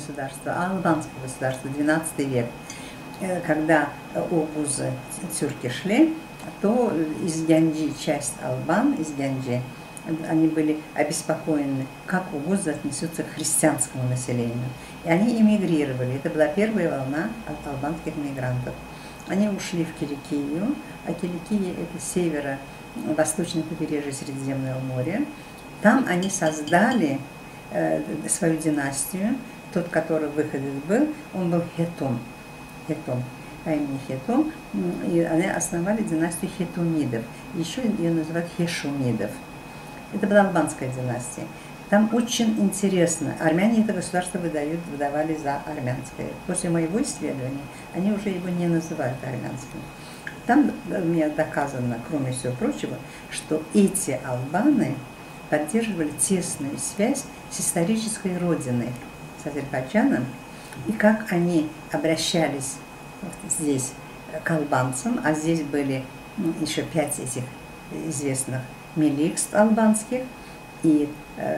государство, а албанское государство, XII век. Когда огузы, тюрки шли, то из Гянджи, часть албан из Гянджи, они были обеспокоены, как огузы отнесутся к христианскому населению. И они эмигрировали. Это была первая волна албанских мигрантов. Они ушли в Киликию, а Киликия – это северо-восточное побережье Средиземного моря. Там они создали свою династию. Тот, который выходец был, он был Хетум. По имени Хетум. И они основали династию Хетумидов. Еще ее называют Хешумидов. Это была албанская династия. Там очень интересно. Армяне это государство выдавали за армянское. После моего исследования они уже его не называют армянским. Там мне доказано, кроме всего прочего, что эти албаны поддерживали тесную связь с исторической родиной, с Азербайджаном, и как они обращались здесь к албанцам, а здесь были еще 5 этих известных миликств албанских, и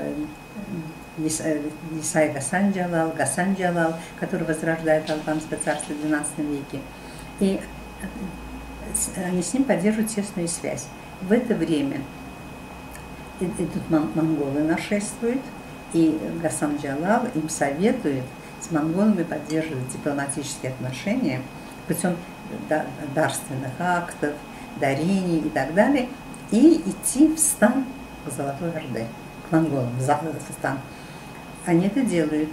Исай Гасан Джалал, который возрождает албанское царство в XII веке. И они с ним поддерживают тесную связь. В это время идут монголы нашествуют, и Гасан Джалал им советует с монголами поддерживать дипломатические отношения путем дарственных актов, дарений и так далее, и идти в стан к Золотой Орде, к монголам, в стан. Они это делают.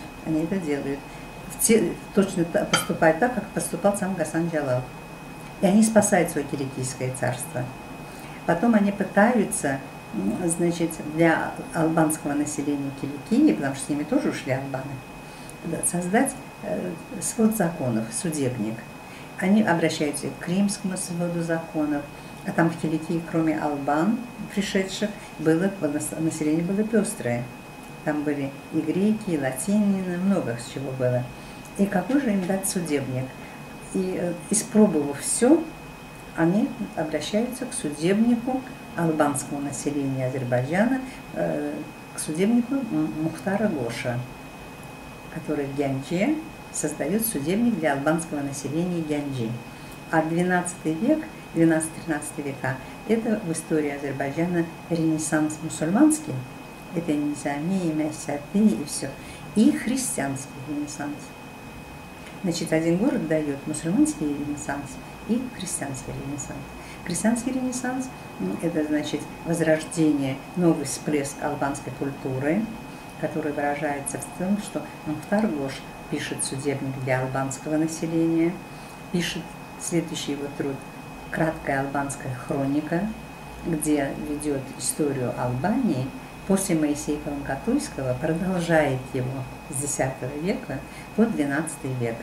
Точно поступают так, как поступал сам Гасан Джалал. И они спасают свое киликийское царство. Потом они пытаются, значит, для албанского населения Киликии, потому что с ними тоже ушли албаны, создать свод законов, судебник. Они обращаются к римскому своду законов, а там в Киликии, кроме албан, пришедших, население было пестрое. Там были и греки, и латинины, много чего было. И какой же им дать судебник? И испробовав все, они обращаются к судебнику албанского населения Азербайджана, к судебнику Мухтара Гоша, который в Гянджи создает судебник для албанского населения Гянджи. А XII век, 12-13 века, это в истории Азербайджана ренессанс мусульманский, это Низами, Мясяты и все, и христианский ренессанс. Значит, один город дает мусульманский ренессанс и христианский ренессанс. Христианский ренессанс – это, значит, возрождение, новый всплеск албанской культуры, который выражается в том, что Мухтар Гош пишет судебник для албанского населения, пишет следующий его труд «Краткая албанская хроника», где ведет историю Албании, после Моисея Каланкатуйского продолжает его с X века по XII век.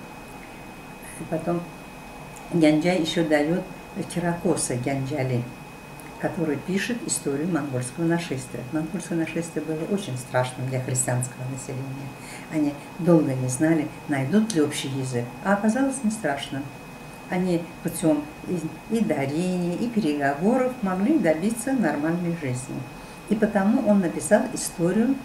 И потом Гянджай еще дает Киракоса Гянджали, который пишет историю монгольского нашествия. Монгольское нашествие было очень страшным для христианского населения. Они долго не знали, найдут ли общий язык, а оказалось не страшно. Они путем и дарений, и переговоров могли добиться нормальной жизни. И потому он написал историю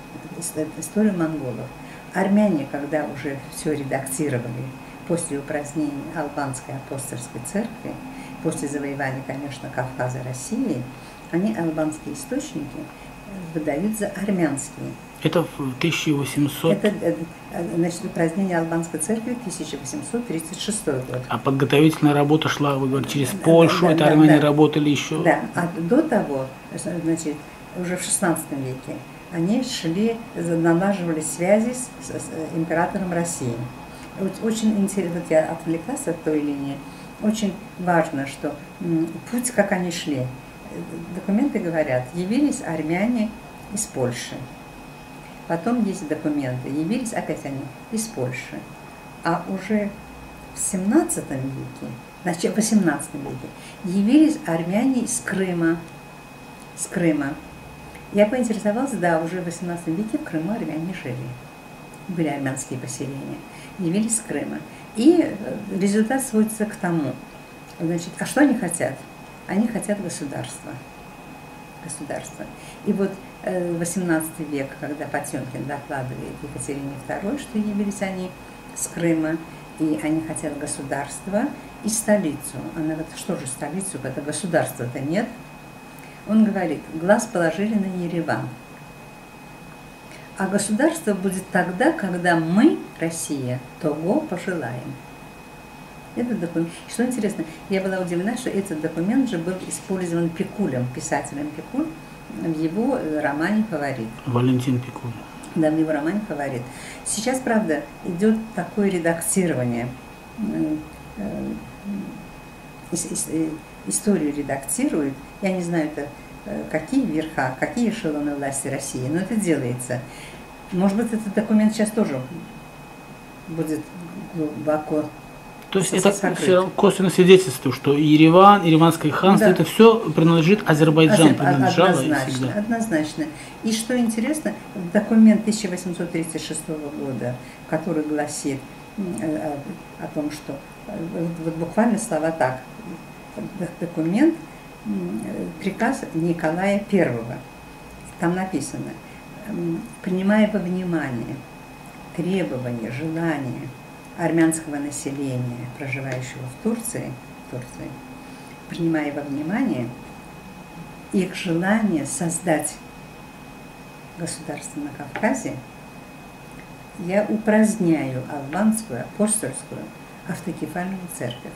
монголов. Армяне, когда уже все редактировали, после упразднения албанской апостольской церкви, после завоевания, конечно, Кавказа, России, они албанские источники выдают за армянские. Это в 1800... Это, значит, упразднение албанской церкви 1836 год. А подготовительная работа шла, вы говорите, через Польшу, это армяне работали еще? Да, а до того, значит, уже в XVI веке, они налаживали связи с императором России. Очень интересно, вот я отвлеклась от той линии, очень важно, что путь, как они шли. Документы говорят, явились армяне из Польши. Потом есть документы, явились опять они из Польши. А уже в XVII веке, значит, в XVIII веке явились армяне из Крыма. С Крыма. Я поинтересовалась, да, уже в XVIII веке в Крыму армяне жили. Были армянские поселения. Явились с Крыма. И результат сводится к тому, значит, а что они хотят? Они хотят государства. государства. И вот 18 век, когда Потемкин докладывает Екатерине II, что явились они с Крыма, и они хотят государство и столицу. Она говорит, что же столицу, когда государства-то нет? Он говорит, глаз положили на Ереван. А государство будет тогда, когда мы, Россия, того пожелаем. Этот документ. Что интересно, я была удивлена, что этот документ же был использован Пикулем, писателем Пикуль, в его романе «Фаворит». Валентин Пикуль. Да, в его романе «Фаворит». Сейчас, правда, идет такое редактирование, историю редактируют. Я не знаю, это какие верха, какие эшелоны власти России, но это делается. Может быть, этот документ сейчас тоже будет глубоко. То есть это все косвенно свидетельствует, что Ереван, Ереванское ханство, да, это все принадлежит Азербайджану. Однозначно. И что интересно, документ 1836 года, который гласит о том, что вот буквально слова так, документ, приказ Николая I, там написано, принимая во внимание требования, желания армянского населения, проживающего в Турции, принимая во внимание их желание создать государство на Кавказе, я упраздняю албанскую апостольскую автокефальную церковь.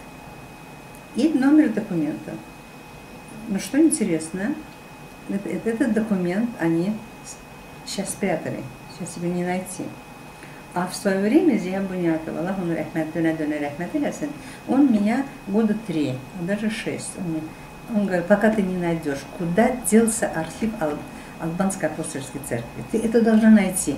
И номер документа. Но что интересно, этот документ они сейчас спрятали, сейчас его не найти. А в свое время Зия Бунятов, Аллаху рахмат, он меня года 3, даже 6. Он говорит, пока ты не найдешь, куда делся архив Албанской апостольской церкви, ты это должна найти.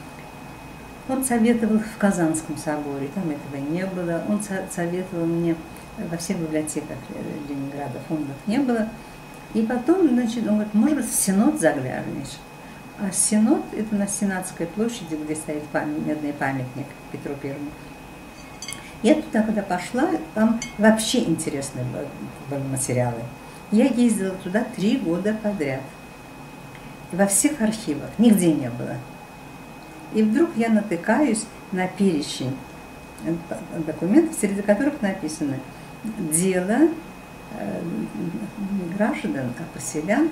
Он советовал в Казанском соборе, там этого не было. Он советовал мне во всех библиотеках Ленинграда, фондов не было. И потом, значит, он говорит, может быть, в Синод заглянешь. А Синод – это на Сенатской площади, где стоит медный памятник Петру Первому. Я туда, когда пошла, там вообще интересные были материалы. Я ездила туда 3 года подряд. Во всех архивах, нигде не было. И вдруг я натыкаюсь на перечень документов, среди которых написано «Дело не граждан, а поселян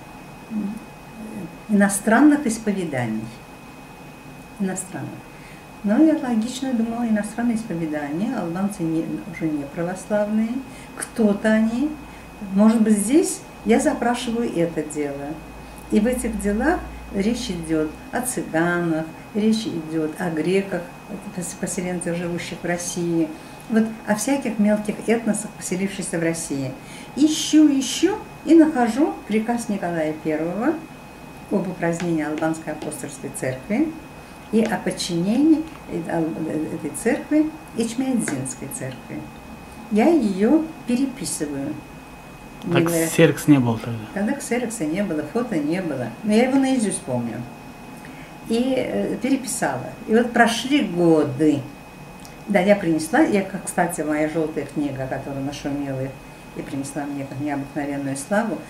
иностранных исповеданий». Иностранных. Но я логично думала, иностранные исповедания, албанцы уже не православные, кто-то они. Может быть, здесь я запрашиваю это дело. И в этих делах речь идет о цыганах, речь идет о греках, поселенцах, живущих в России, вот о всяких мелких этносах, поселившихся в России. Ищу и нахожу приказ Николая I об упразднении Албанской апостольской церкви и о подчинении этой церкви Ичмиадзинской церкви. Я ее переписываю. Так ксерокс не был тогда? Тогда ксерокса не было, фото не было. Но я его наизусть помню. И переписала. И вот прошли годы. Да, я принесла, кстати, моя желтая книга, которая нашумела и принесла мне как необыкновенную славу,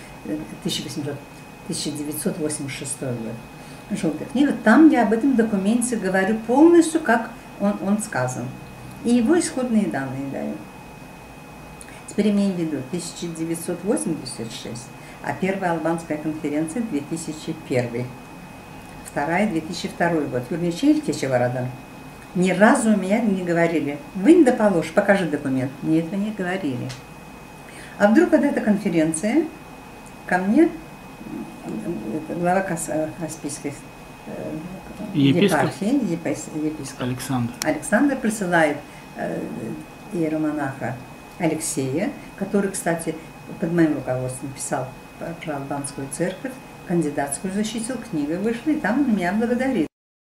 1986 год. Желтая книга. Там я об этом документе говорю полностью, как он сказан. И его исходные данные даю. Теперь имеем в виду 1986, а первая албанская конференция 2001, вторая 2002 год. Юрничей Кечеварадан. Ни разу у меня не говорили, вынь да положь, покажи документ. Мне этого не говорили. А вдруг когда эта конференция, ко мне глава Каспийской епархии, епископ Александр присылает иеромонаха Алексея, который, кстати, под моим руководством писал про албанскую церковь, кандидатскую защитил, книга вышла, и там он меня благодарит.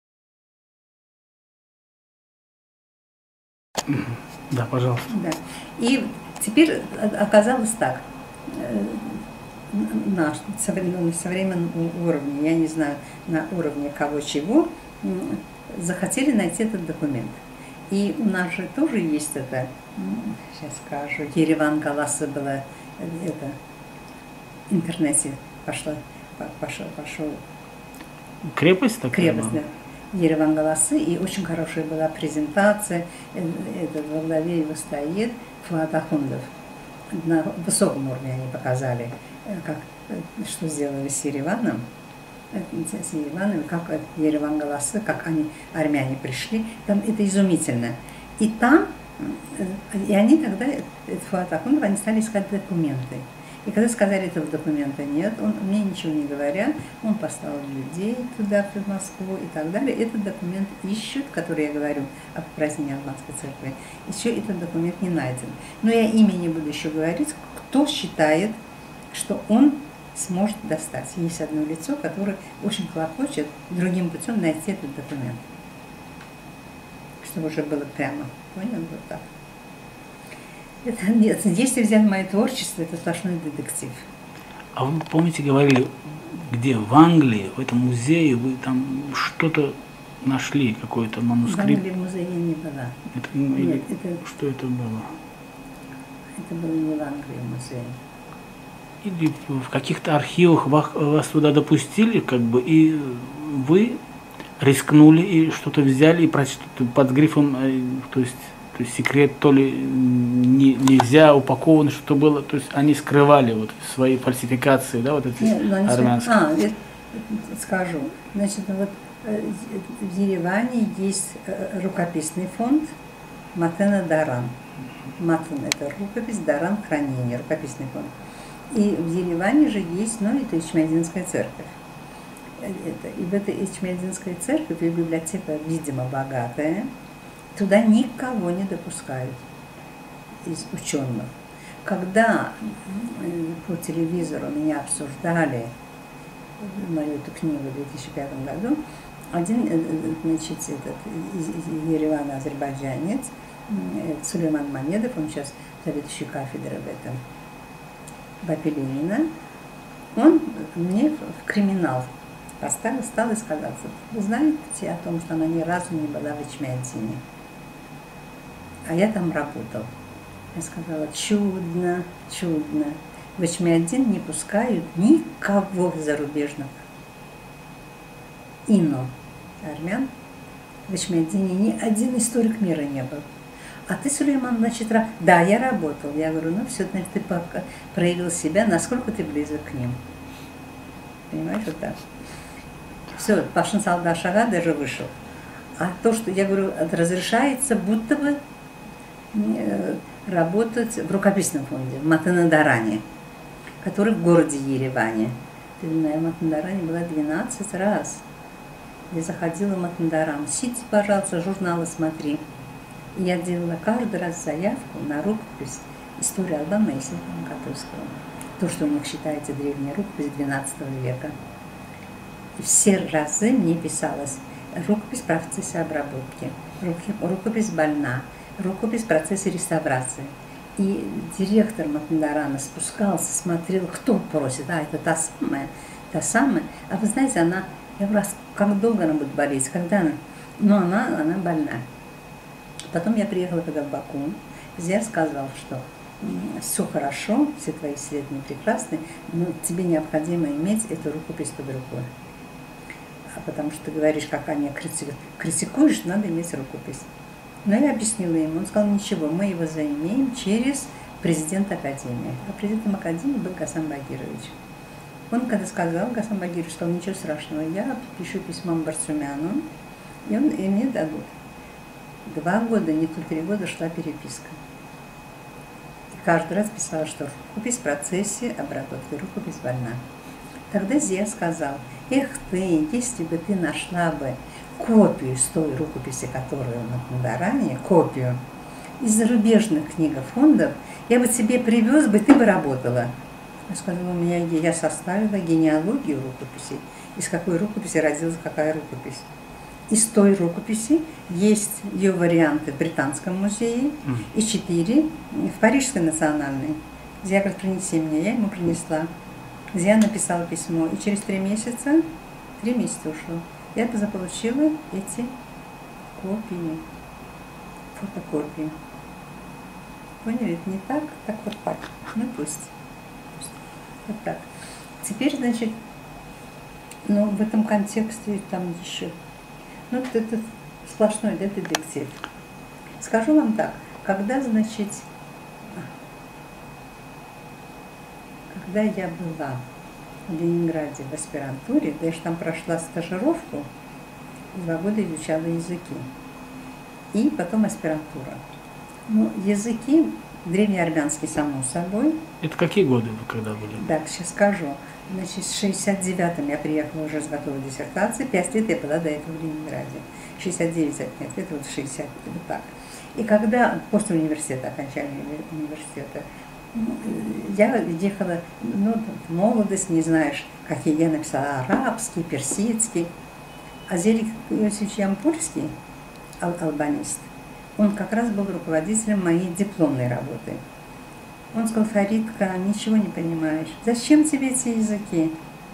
Да, пожалуйста. Да. И теперь оказалось так, на современном уровне, я не знаю, на уровне кого чего, захотели найти этот документ. И у нас же тоже есть это, сейчас скажу, Ереван Галаса была, это в интернете пошла пошел крепость такая? Крепость, да. Ереван-Галасы, и очень хорошая была презентация. Этот во главе его стоит Фуат Ахундов. На высоком уровне они показали, что сделали с Ереваном, как Ереван-Галасы, как армяне пришли. Там это изумительно. И они тогда, Фуат Ахундов, они стали искать документы. И когда сказали, этого документа нет, мне ничего не говоря, он послал людей туда, в Москву и так далее. Этот документ ищут, который я говорю о празднике Албанской церкви. Еще этот документ не найден. Но я имя не буду еще говорить, кто считает, что он сможет достать. Есть одно лицо, которое очень хлопочет другим путем найти этот документ. Чтобы уже было прямо. Понял? Вот так. Это нет. Если взять мое творчество, это сплошной детектив. А вы, помните, говорили, где? В Англии, в этом музее, вы там что-то нашли, какой-то манускрипт? В Англии в музее не была. Нет, что это было? Это было не в Англии музей. Или в каких-то архивах вас туда допустили, как бы, и вы рискнули и что-то взяли и прочитали под грифом, то есть секрет то ли нельзя, упаковано, что-то было, то есть они скрывали вот свои фальсификации, да, вот эти армянские. Скажу. Значит, вот в Ереване есть рукописный фонд Матена Даран. Матен – это рукопись, Даран – хранение, рукописный фонд. И в Ереване же есть, это Ичмиадзинская церковь. И в этой Ичмиадзинской церкви библиотека, видимо, богатая. Туда никого не допускают из ученых. Когда по телевизору меня обсуждали мою эту книгу в 2005 году, один, значит, из Еревана азербайджанец, Сулейман Мамедов, он сейчас заведующий кафедрой в Апеллинина, он мне в криминал поставил, стал и сказал: вы знаете о том, что она ни разу не была в Ичмиадзине? А я там работал. Я сказала: чудно, чудно. В Ичмиадзин не пускают никого зарубежных. Армян. В Ичмиадзине ни один историк мира не был. А ты, Сулейман, значит, да, я работал. Я говорю: все, значит, ты проявил себя, насколько ты близок к ним. Понимаешь, вот так. Все, Пашин Салдашага даже вышел. А то, что я говорю, разрешается будто бы работать в рукописном фонде, в Матенадаране, который в городе Ереване. Я в Матенадаране была 12 раз. Я заходила в Матенадаран. Сидите, пожалуйста, журналы смотри. И я делала каждый раз заявку на рукопись «История Албана» и Симфона Катовского. То, что у них считается древняя рукопись XII века. И все разы мне писалось: рукопись в процессе обработки, рукопись больна, рукопись в процессе реставрации. И директор Матенадарана спускался, смотрел, кто просит. Это та самая. А вы знаете, я говорю: как долго она будет болеть, когда она? Она больна. Потом я приехала когда в Баку, я сказал, что все хорошо, все твои исследования прекрасны, но тебе необходимо иметь эту рукопись под рукой. Потому что ты говоришь, как они критикуешь, надо иметь рукопись. Но я объяснила ему, он сказал: ничего, мы его заимеем через президента Академии. А президентом Академии был Гасан Багирович. Он когда сказал, Гасан Багирович сказал: ничего страшного, я пишу письмо Барсумяну, и мне дадут. 2 года, не то 3 года шла переписка. И каждый раз писала, что рукопись в процессе обработки, рукопись больна. Тогда Зия сказал: эх ты, если бы ты нашла бы копию с той рукописи, которую на Матенадаране, копию из зарубежных книгофондов, я бы тебе привез бы, ты бы работала. Я сказала: я составила генеалогию рукописей, из какой рукописи родилась какая рукопись. Из той рукописи есть ее варианты в Британском музее и 4 в Парижской национальной. Зия говорит: принеси мне, я ему принесла. Зия написала письмо, и через 3 месяца ушло, я заполучила эти копии, фотокопии. Поняли? Это не так, так вот так. Ну пусть. Вот так. Теперь, значит, Но в этом контексте там еще, ну, это сплошной, да, детектив. Скажу вам так, когда, значит, когда я была в Ленинграде в аспирантуре, да я же там прошла стажировку, 2 года изучала языки, и потом аспирантура. Ну, языки, древнеармянский, само собой. Это какие годы вы когда были? Так, сейчас скажу. Значит, в 69-м я приехала уже с готовой диссертацией, 5 лет я была до этого в Ленинграде. 69 отнять, это вот 60, вот так. И когда, после университета, окончания университета, я ехала, ну, в молодость, не знаешь, какие я написала, арабский, персидский. А Зелик Иосифович Ямпольский, албанист, он как раз был руководителем моей дипломной работы. Он сказал: Фаридка, ничего не понимаешь. Зачем тебе эти языки?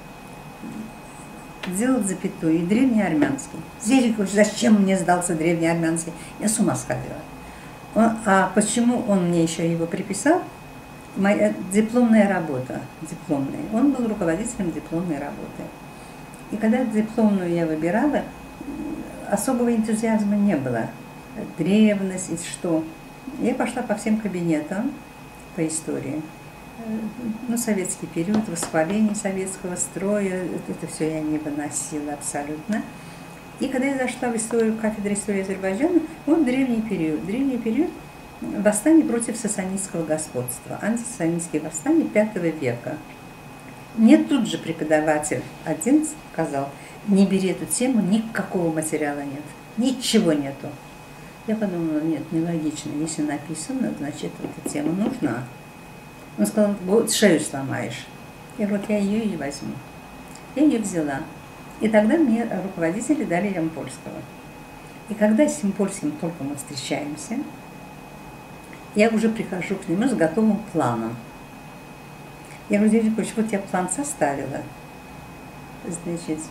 Делать запятую. И древнеармянский. Зелик, зачем мне сдался древнеармянский? Я с ума сходила. А почему он мне еще его приписал? Моя дипломная работа. Дипломная. Он был руководителем дипломной работы. И когда дипломную я выбирала, особого энтузиазма не было. Древность и что. Я пошла по всем кабинетам по истории. Ну, советский период, восхваление советского строя, это все я не выносила абсолютно. И когда я зашла в историю кафедры истории Азербайджана, вот древний период восстания против сасанидского господства, антисасанидские восстания V века. Мне тут же преподаватель один сказал: не бери эту тему, никакого материала нет, ничего нету. Я подумала: нет, нелогично, если написано, значит, эта тема нужна. Он сказал: вот шею сломаешь. И вот я ее и возьму. Я ее взяла. И тогда мне руководители дали Ямпольского. И когда с Ямпольским только мы встречаемся, я уже прихожу к нему с готовым планом. Я говорю: Юрий Яковлевич, вот я план составила. Значит,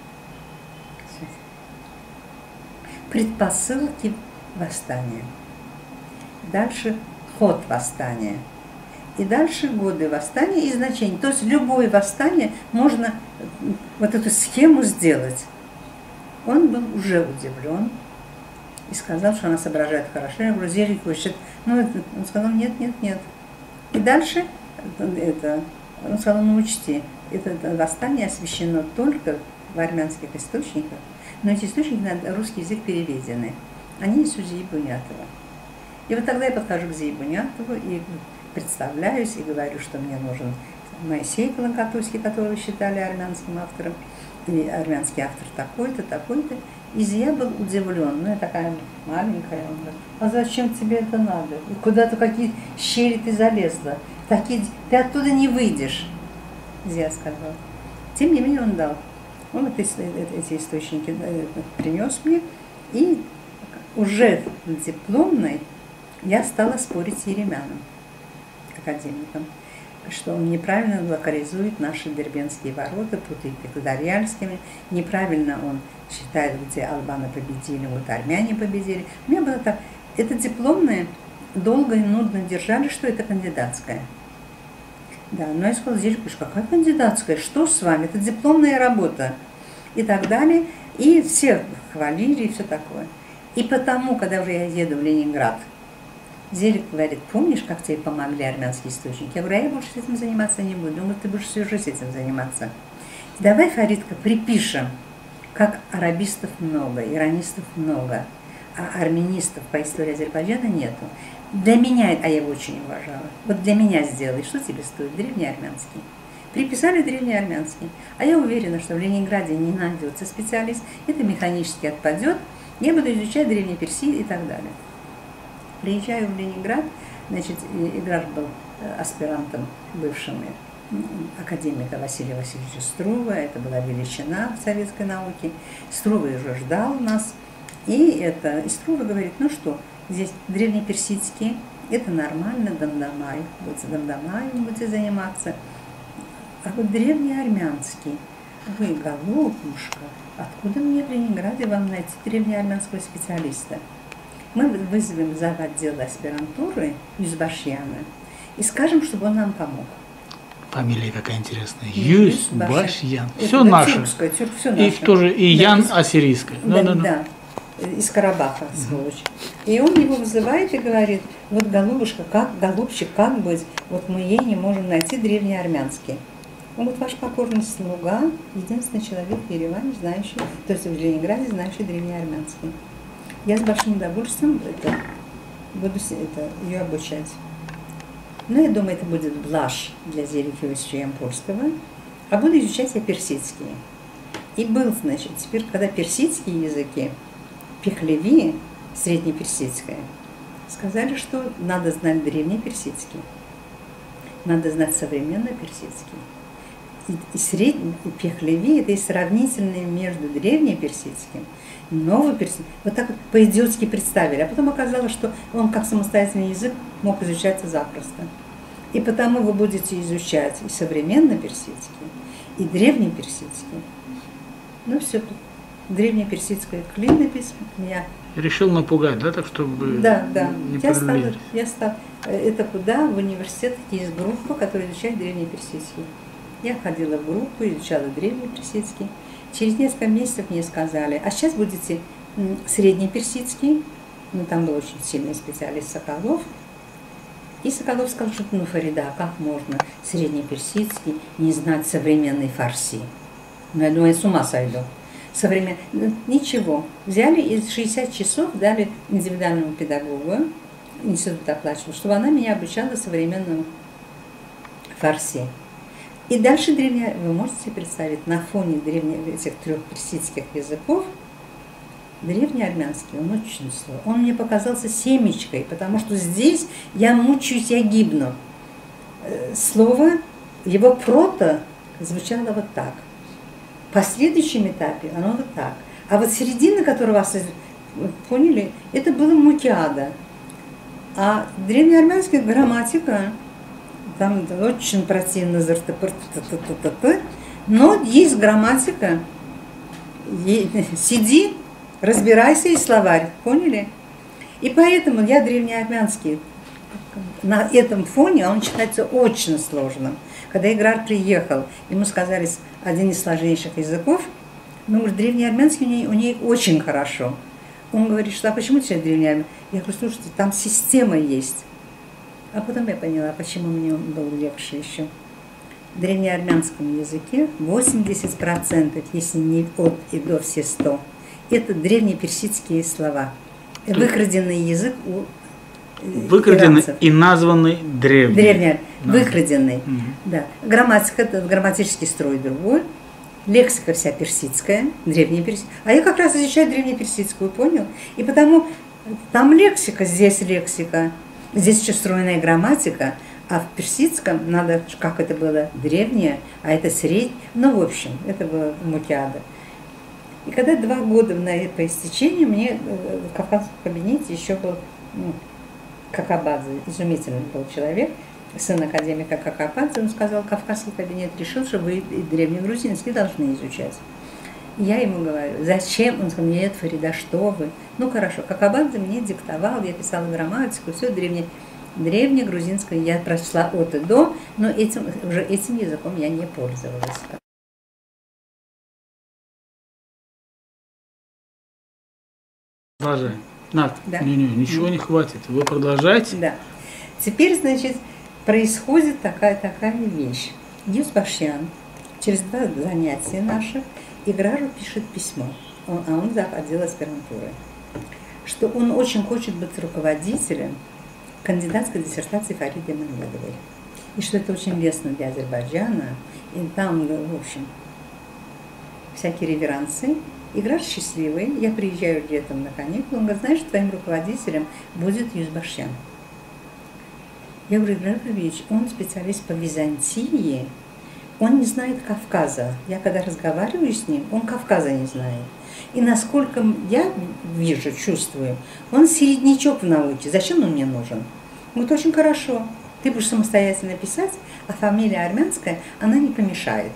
предпосылки восстания. Дальше ход восстания. И дальше годы восстания и значения. То есть любое восстание можно вот эту схему сделать. Он был уже удивлен и сказал, что она соображает хорошо. Я говорю: Зелик, ну, он сказал: нет. И дальше он сказал: ну, учти, это восстание освящено только в армянских источниках, но эти источники на русский язык переведены. Они из Зии Бунятова. И вот тогда я подхожу к Зии Бунятову и представляюсь и говорю, что мне нужен Моисей Колонкатуйский, которого считали армянским автором, и армянский автор такой-то, такой-то. И Зия был удивлен, ну я такая маленькая, он говорит: а зачем тебе это надо? И куда-то какие щели ты залезла, ты оттуда не выйдешь, Зия сказала. Тем не менее он дал. Он эти источники принес мне, и уже в дипломной я стала спорить с Еремяном, академиком, что он неправильно локализует наши Дербентские ворота, путает их с Дарьяльскими, неправильно он считает, где албаны победили, вот армяне победили. У меня было так, это дипломное долго и нудно держали, что это кандидатская. Да, но я сказала: Зелик, какая кандидатская, что с вами, это дипломная работа. И так далее, и все хвалили, и все такое. И потому, когда уже я еду в Ленинград, Зелик говорит: помнишь, как тебе помогли армянские источники? Я говорю: я больше этим заниматься не буду. Он говорит: ты будешь всю жизнь этим заниматься. Давай, Фаридка, припишем, как арабистов много, иранистов много, а армянистов по истории Азербайджана нету. Для меня, а я его очень уважала, вот для меня сделай, что тебе стоит? Древнеармянский. Приписали древнеармянский. А я уверена, что в Ленинграде не найдется специалист, это механически отпадет, я буду изучать древний Персид и так далее. Приезжаю в Ленинград, значит, Играш был аспирантом бывшим академика Василия Васильевича Струва, это была величина в советской науке. Струва уже ждал нас, и Струва говорит: ну что, здесь древнеперсидские, это нормально, Дамдамай, будете заниматься. А вот древнеармянский, вы, голубушка, откуда мне в Ленинграде вам найти древнеармянского специалиста? Мы вызовем зав. Отдела аспирантуры Юзбашьяна и скажем, чтобы он нам помог. Фамилия какая интересная. Юс Башьян. Это Все наше. тюркское, все И наше. тоже и Да, Ян ассирийская. да, из Карабаха, сволочь. И он его вызывает и говорит: вот, голубушка, голубчик, как быть? Вот мы ей не можем найти древнеармянский. Он говорит: ваш покорный слуга, единственный человек в Ереване, знающий, то есть в Ленинграде, знающий древнеармянский. Я с большим удовольствием буду ее обучать. Но я думаю, это будет блажь для Зелихи Иосифа Ямпольского, а буду изучать я персидские. И был, значит, теперь, когда персидские языки, Пехлеви, среднеперсидское, сказали, что надо знать древнеперсидский, надо знать современный персидский. И средний, и Пехлеви – это и сравнительное между древнеперсидским и новоперсидским. Вот так вот по-идиотски представили. А потом оказалось, что он как самостоятельный язык мог изучаться запросто. И потому вы будете изучать и современный персидский, и древнеперсидский. Ну все, древнеперсидское клинопись меня... Решил напугать, да, так чтобы Да. не Я стала. Это куда? В университет есть группа, которая изучает древнеперсидский. Я ходила в группу, изучала древнеперсидский. Через несколько месяцев мне сказали: а сейчас будете среднеперсидский. Ну, там был очень сильный специалист Соколов. И Соколов сказал, что ну, Фарида, как можно среднеперсидский не знать современной фарси? Ну, я думаю, я с ума сойду. Ничего. Взяли из 60 часов, дали индивидуальному педагогу, институт оплачивал, чтобы она меня обучала современному фарси. И дальше вы можете себе представить, на фоне этих трех персидских языков, древнеармянский, он очень сложный. Он мне показался семечкой, потому что здесь я мучаюсь, я гибну. Слово, его прото звучало вот так. В последующем этапе оно вот так. А вот середина, которую вас поняли, это было мутиада. А древнеармянская грамматика, там очень противно, но есть грамматика. Сиди, разбирайся, и словарь, поняли? И поэтому я древнеармянский на этом фоне, он считается очень сложным. Когда Играр приехал, ему сказали, один из сложнейших языков, ну, говорит, древнеармянский у ней очень хорошо. Он говорит, что а почему ты древнеармянский? Я говорю, слушайте, там система есть. А потом я поняла, почему мне он был легче еще. В древнеармянском языке 80%, если не от и до все 100, это древнеперсидские слова. Выкраденный язык у выкраденный иранцев. И названный древний. Выкраденный. Да. Грамматика, это грамматический строй другой. Лексика вся персидская, древнеперсидская. А я как раз изучаю древнеперсидскую, понял? И потому там лексика, здесь лексика. Здесь еще стройная грамматика, а в персидском надо, как это было, древнее, а это среднее. Ну, в общем, это было мутиада. И когда 2 года по истечению, мне в кавказском кабинете еще был Какабадзе, изумительный был человек, сын академика Какабадзе, он сказал, кавказский кабинет решил, что вы и древнегрузинский должны изучать. Я ему говорю, зачем? Он сказал, нет, Фарида, что вы? Ну хорошо, Какабадзе мне диктовал, я писала грамматику, все древнегрузинское я прочла от и до, но уже этим языком я не пользовалась. Продолжай. Над, да? ничего не хватит, вы продолжайте. Да. Теперь, значит, происходит такая вещь. Юс Башьян через 2 занятия наших Играру пишет письмо, он зав. Отдела аспирантуры, что он очень хочет быть руководителем кандидатской диссертации Фариды Мамедовой. И что это очень лестно для Азербайджана. И там, в общем, всякие реверансы. Играр счастливый. Я приезжаю летом на каникулы. Он говорит, знаешь, твоим руководителем будет Юс Башьян. Я говорю, Играр Ильич, он специалист по Византии. Он не знает Кавказа. Я когда разговариваю с ним, он Кавказа не знает. И насколько я вижу, чувствую, он середнячок в науке. Зачем он мне нужен? Вот очень хорошо. Ты будешь самостоятельно писать, а фамилия армянская, она не помешает.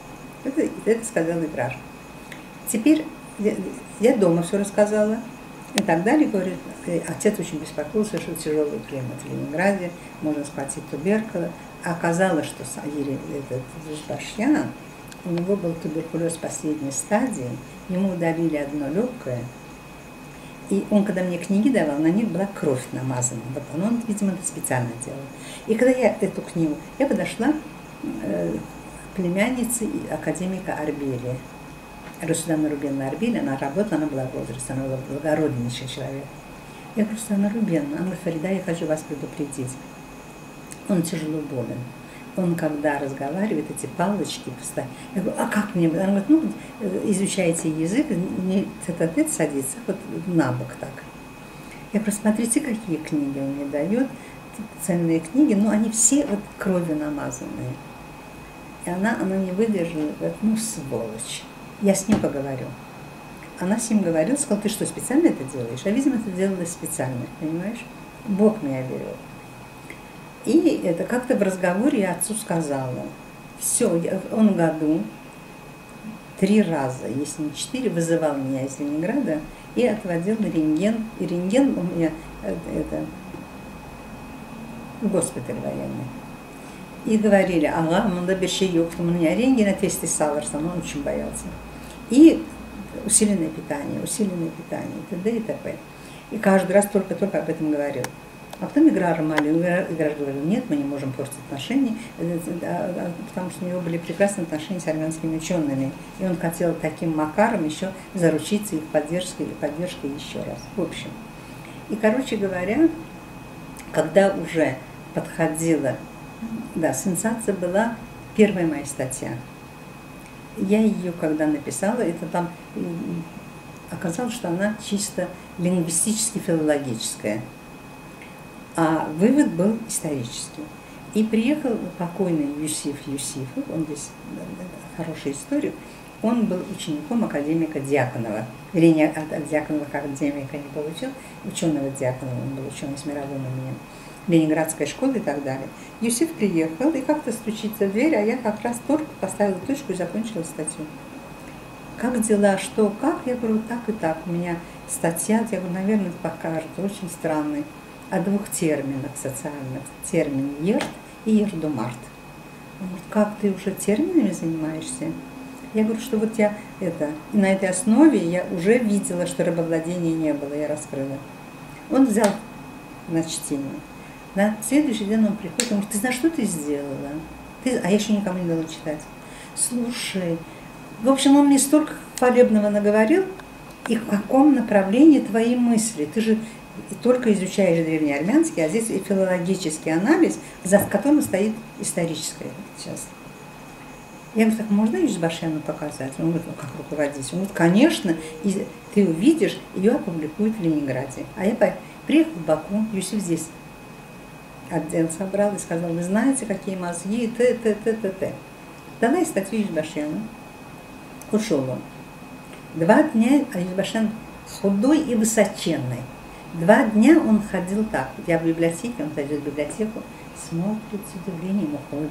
Это сказал Играр. Теперь я дома все рассказала. и так далее. Говорит, отец очень беспокоился, что тяжелый климат в Ленинграде, можно схватить туберкулез. А оказалось, что этот Юзбашьян, у него был туберкулез последней стадии, ему удалили одно легкое, и он, когда мне книги давал, на них была кровь намазана. Вот он, видимо, это специально делал. И когда я эту книгу, я подошла к племяннице академика Арбели. Русудана Рубенна Арбели, она работала, она была в возрасте, она была благороднейший человек. Я говорю, Русудана Рубенна, она говорит, Фарида, я хочу вас предупредить. Он тяжело болен. Он, когда разговаривает, эти палочки поставит. Я говорю, а как мне? Она говорит, ну, изучайте язык, не тет-а-тет садится, вот на бок так. Я говорю, смотрите, какие книги он мне дает, ценные книги, но они все вот кровью намазанные. И она не выдержала, говорит, ну, сволочь. Я с ним поговорю. Она с ним говорила, сказала, ты что, специально это делаешь? А, видимо, это делала специально, понимаешь? Бог меня берет. И это как-то в разговоре я отцу сказала. Все, он в году 3 раза, если не 4, вызывал меня из Ленинграда и отводил на рентген. И рентген у меня госпиталь военный. И говорили, ага, он доберщи юхту, у меня рентген отвести саварсом, он очень боялся. И усиленное питание, т.д. и т.п. И каждый раз только об этом говорил. А потом Играр говорил, нет, мы не можем портить отношения, потому что у него были прекрасные отношения с армянскими учеными. И он хотел таким макаром еще заручиться их поддержкой еще раз. В общем. И, короче говоря, когда уже подходила, да, сенсация была первая моя статья. Я ее, когда написала, это там оказалось, что она чисто лингвистически-филологическая. А вывод был исторический. И приехал покойный Юсиф Юсифов, он здесь хорошая история, он был учеником академика Дьяконова. Вернее, от Дьяконова академика не получил, ученого Дьяконова, он был ученый с мировым именем, Ленинградской школы и так далее. Юсиф приехал и как-то стучится в дверь, а я как раз только поставила точку и закончила статью. Как дела, что, как? Я говорю, так и так. У меня статья, я говорю, наверное, покажется очень странной. О 2 терминах социальных. Термин «ерд» и «ердумарт». Он говорит, как ты уже терминами занимаешься? Я говорю, что вот я и на этой основе я уже видела, что рабовладения не было, я раскрыла. Он взял на чтение. На следующий день он приходит, он говорит, ты знаешь, что ты сделала? А я еще никому не дала читать. Слушай, в общем, он мне столько хвалебного наговорил, и в каком направлении твои мысли? Ты же только изучаешь древнеармянский, а здесь и филологический анализ, за которым стоит историческая часть. Я говорю, так можно Юзбашьяну показать? Он говорит, ну как руководитель? Он говорит, конечно, и ты увидишь, ее опубликуют в Ленинграде. А я приехал в Баку, Юсиф здесь отдел собрал и сказал, вы знаете, какие мозги, т. Дала я статью Юзбашьяну. Ушел он. 2 дня, а Юзбашьян худой и высоченный. 2 дня он ходил так. Я в библиотеке, он зайдет в библиотеку, смотрит с удивлением, уходит.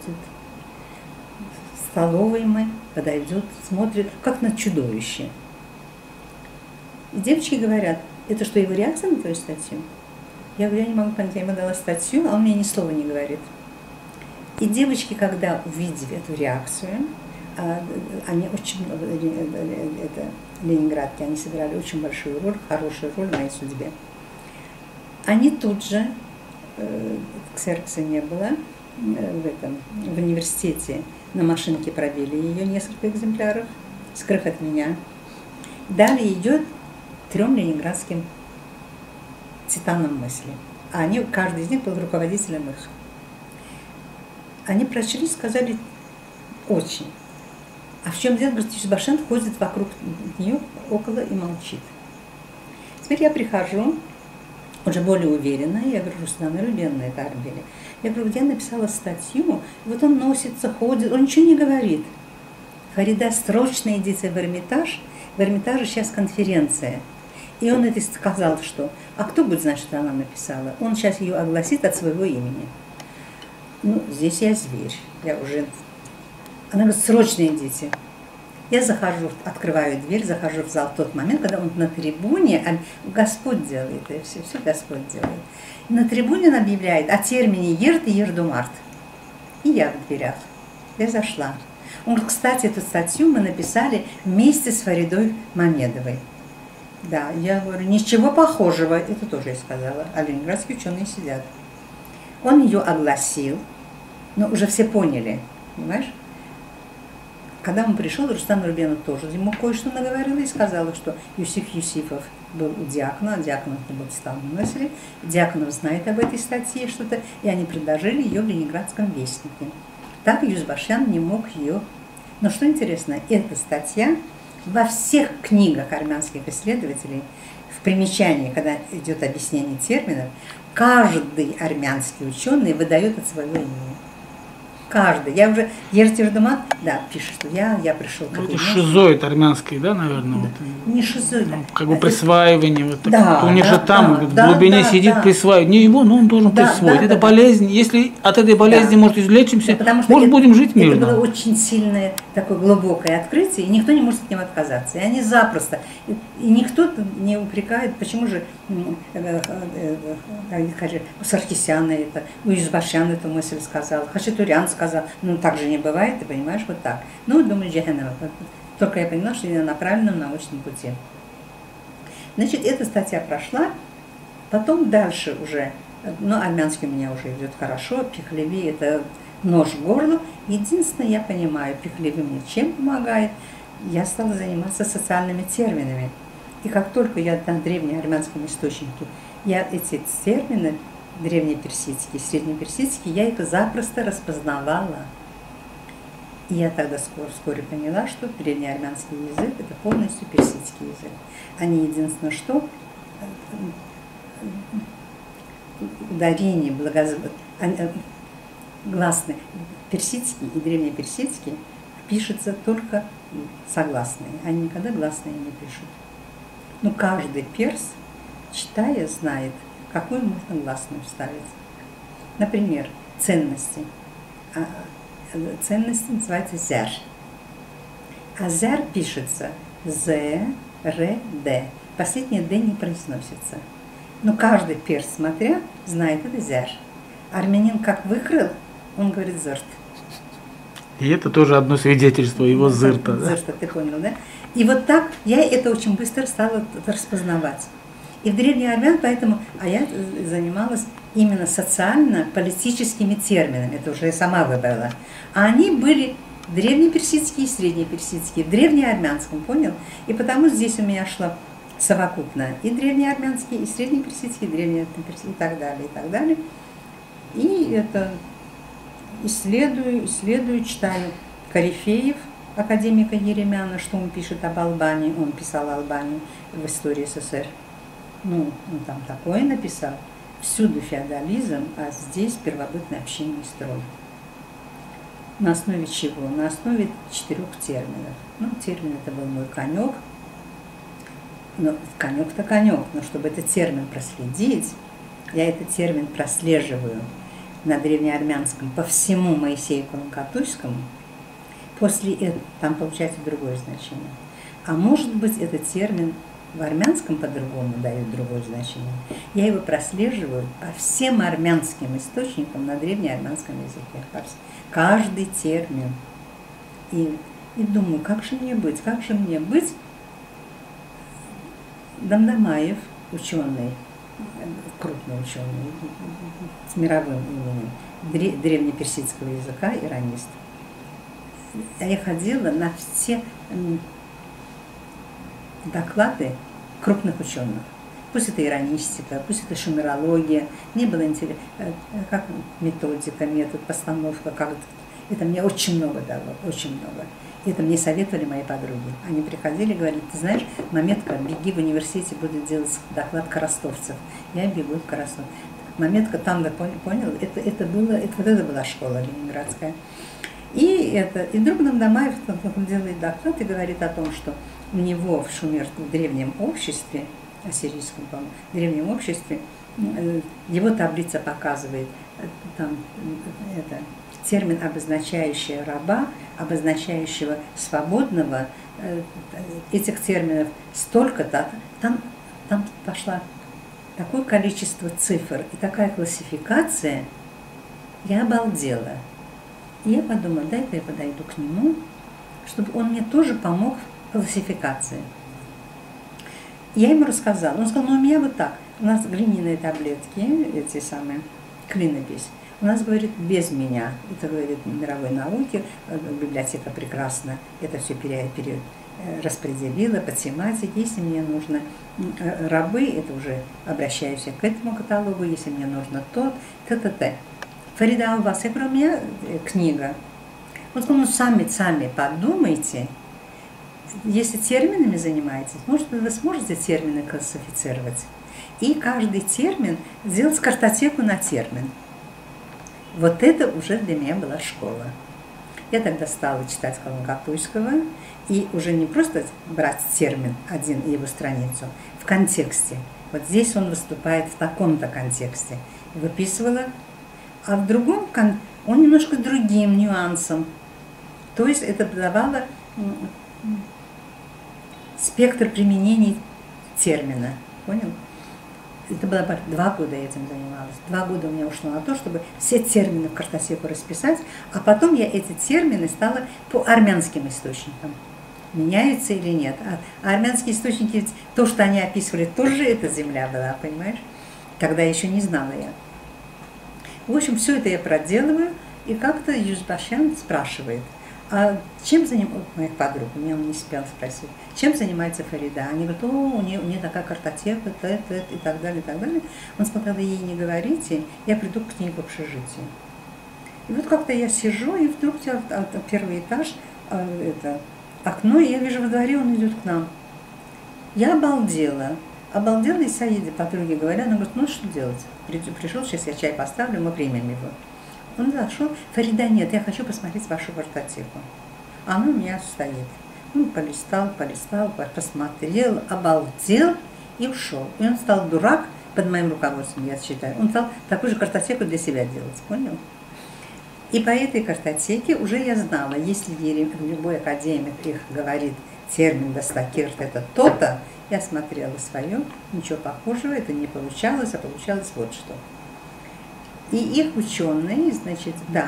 В столовой мы подойдет, смотрит, как на чудовище. И девочки говорят, это что, его реакция на твою статью? Я говорю, я не могу понять, я ему дала статью, а он мне ни слова не говорит. И девочки, когда увидели эту реакцию, они очень, ленинградки, они сыграли очень большую роль, хорошую роль в моей судьбе. Они тут же, ксерокса не было, в университете на машинке пробили ее несколько экземпляров, скрыв от меня. Далее идет 3 ленинградским титанам мысли. А они, каждый из них был руководителем их. Они прочли, сказали, очень. А в чем дело? Говорит, Юзбашьян ходит вокруг нее, около и молчит. Теперь я прихожу, уже более уверенная, я говорю, Русудана Рубенна, это Арбели. Я говорю, я написала статью, вот он носится, ходит, он ничего не говорит. Фарида, срочно идите в Эрмитаж. В Эрмитаже сейчас конференция. И он это сказал, что, а кто будет знать, что она написала? Он сейчас ее огласит от своего имени. Ну, здесь я зверь, я уже... Она говорит, срочно идите. Я захожу, открываю дверь, захожу в зал в тот момент, когда он на трибуне, Господь делает, и все Господь делает. И на трибуне он объявляет о термине «ерд» и «ердумарт». И я в дверях. Я зашла. Он говорит, кстати, эту статью мы написали вместе с Фаридой Мамедовой. Да, я говорю, ничего похожего, это тоже я сказала, а ленинградские ученые сидят. Он ее огласил, но уже все поняли, понимаешь? Когда он пришел, Рустам Нурбенов тоже ему кое-что наговорила и сказала, что Юсиф Юсифов был у Дьякона, Дьяконов не был ставленным, Дьяконов знает об этой статье что-то, и они предложили ее в Ленинградском вестнике. Так Юзбашян не мог ее... Но что интересно, эта статья во всех книгах армянских исследователей, в примечании, когда идет объяснение терминов, каждый армянский ученый выдает от своего имени. Каждый. Я уже Ердумат, да, пишет, что я пришел к это шизоид армянский, да, наверное? Да. Вот, не шизоид. Ну, как бы присваивание. Вот да, у них да, же там да, в глубине сидит присваивает. Не его, но он должен присвоить. Это болезнь. Если от этой болезни, может, излечимся, да, может, будем жить мирно. Это было очень сильное, такое глубокое открытие, и никто не может от него отказаться. И они запросто. И никто не упрекает, почему же Саркисян это, Юзбашян эту мысль сказал, Хачатурян сказал, ну так же не бывает, ты понимаешь, вот так. Ну, думаю, Джеханова. Только я поняла, что я на правильном научном пути. Значит, эта статья прошла, потом дальше уже, ну, армянский у меня уже идет хорошо, Пехлеви это нож в горло. Единственное, я понимаю, Пехлеви мне чем помогает, я стала заниматься социальными терминами. И как только я на древнеармянском источнике, я эти термины, древнеперсидские, среднеперсидские, я их запросто распознавала. И я тогда вскоре поняла, что древнеармянский язык – это полностью персидский язык. Они единственное, что ударение, гласные персидский и древнеперсидский пишется только согласные, они никогда гласные не пишут. Но каждый перс, читая, знает, какую можно гласную вставить. Например, ценности. Ценности называется зяр. А зяр пишется з, р, д. Последнее д не произносится. Но каждый перс, смотря, знает это зяр. Армянин как выкрыл, он говорит зырт. И это тоже одно свидетельство его зырта. Да? Зырта, ты понял, да? И вот так я это очень быстро стала распознавать. И в древних армян, поэтому, а я занималась именно социально-политическими терминами, это уже я сама выбрала. А они были древнеперсидские и среднеперсидские, в древнеармянском, понял? И потому здесь у меня шло совокупно и древнеармянские, и среднеперсидские, и древнеперсидские, и так далее, и так далее. И это исследую, читаю Корифеев, академика Еремяна, что он пишет об Албании, он писал Албанию в истории СССР. Ну, он там такое написал. Всюду феодализм, а здесь первобытный общинный строй. На основе чего? На основе 4 терминов. Ну, термин это был мой конек. Но конек-то конек. Но чтобы этот термин проследить, я этот термин прослеживаю на древнеармянском по всему Моисею Катуйскому. После этого там получается другое значение. А может быть, этот термин в армянском по-другому дает другое значение. Я его прослеживаю по всем армянским источникам на древнеармянском языке. Каждый термин. И думаю, как же мне быть? Дамдамаев, ученый, крупный ученый, с мировым именем, древнеперсидского языка, иранист. Я ходила на все доклады крупных ученых. Пусть это иронистика, пусть это шумерология. Мне было интересно, как методика, метод, постановка, как это мне очень много дало, очень много. И это мне советовали мои подруги. Они приходили и говорили, ты знаешь, Маметка, беги в университете, будет делать доклад коростовцев. Я бегу в Коростов. Маметка там, да, понял, это была школа ленинградская. И вдруг Дамдамаев делает доклад и говорит о том, что у него в в древнем обществе, ассирийском, по-моему, древнем обществе, его таблица показывает там термин, обозначающий раба, обозначающего свободного, этих терминов столько-то, там пошло такое количество цифр и такая классификация, я обалдела. И я подумала, дай-ка я подойду к нему, чтобы он мне тоже помог в классификации. Я ему рассказала. Он сказал, ну у меня вот так. У нас глиняные таблетки, эти самые, клинопись. У нас, говорит, без меня. Это, говорит, мировой науки, библиотека прекрасно это все распределила по тематике. Если мне нужно рабы, это уже обращаюсь к этому каталогу, если мне нужно то. Фарида, а у вас? Я говорю, у меня книга. Он сказал, ну сами подумайте. Если терминами занимаетесь, может, вы сможете термины классифицировать. И каждый термин сделать картотеку на термин. Вот это уже для меня была школа. Я тогда стала читать Колонкапуйского и уже не просто брать термин один и его страницу, в контексте. Вот здесь он выступает в таком-то контексте. Выписывала, а в другом он немножко другим нюансом. То есть это давало спектр применений термина. Понял? Это было 2 года я этим занималась. 2 года у меня ушло на то, чтобы все термины в картотеку расписать, а потом я эти термины стала по армянским источникам. Меняются или нет. А армянские источники, то, что они описывали, тоже эта земля была, понимаешь? Тогда еще не знала я. В общем, все это я проделываю, и как-то Южбашян спрашивает, а чем занимается, моих подруг, у меня он не успел спросить, чем занимается Фарида? Они говорят, у нее такая картотека, и так далее, и так далее. Он сказал, когда ей не говорите, я приду к ней в общежитие. И вот как-то я сижу, и вдруг первый этаж, окно, и я вижу во дворе, он идет к нам. Я обалдела, и Саиде, подруге говоря, она говорит, ну что делать? Пришел, сейчас я чай поставлю, мы примем его. Он зашел, Фарида, нет, я хочу посмотреть вашу картотеку. Она у меня стоит. Ну, полистал, посмотрел, обалдел и ушел. И он стал дурак под моим руководством, я считаю. Он стал такую же картотеку для себя делать, понял? И по этой картотеке уже я знала, если любой академик их говорит, термин Дастакирт это то-то, я смотрела свое, ничего похожего, это не получалось, а получалось вот что. И их ученые, значит, да,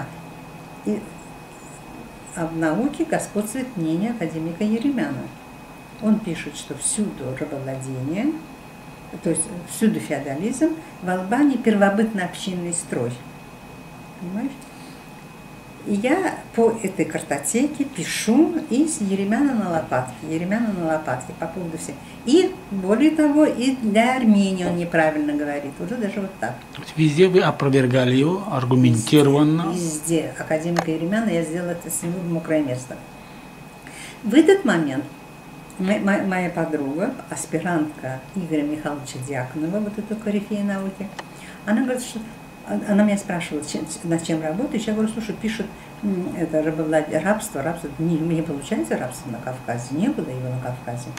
а в науке господствует мнение академика Еремяна. Он пишет, что всюду рабовладение, то есть всюду феодализм, в Албании первобытно-общинный строй. Понимаешь? И я по этой картотеке пишу из Еремяна на лопатке по поводу всего. И более того, и для Армении он неправильно говорит, уже даже вот так. Везде вы опровергали его аргументированно? Везде. Академика Еремяна я сделала это с ним в мокрое место. В этот момент моя подруга, аспирантка Игоря Михайловича Дьяконова, вот эту корифея науки, она говорит, что она меня спрашивала, над чем работаешь. Я говорю, слушай, пишут это рабство. Не получается рабство на Кавказе, не было его на Кавказе.